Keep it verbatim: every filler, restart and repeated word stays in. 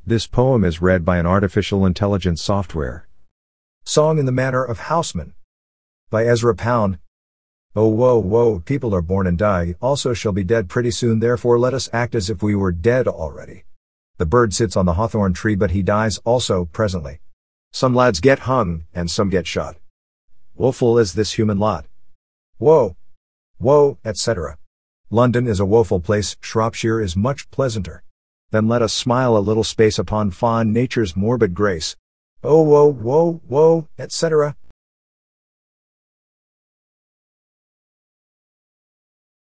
This poem is read by an artificial intelligence software. Song in the Manner of Housman. By Ezra. Oh woe, woe, people are born and die, also shall be dead pretty soon, therefore let us act as if we were dead already. The bird sits on the hawthorn tree, but he dies also presently. Some lads get hung, and some get shot. Woeful is this human lot. Woe, woe, et cetera. London is a woeful place, Shropshire is much pleasanter. Then let us smile a little space upon fond nature's morbid grace. Oh woe, woe, woe, et cetera.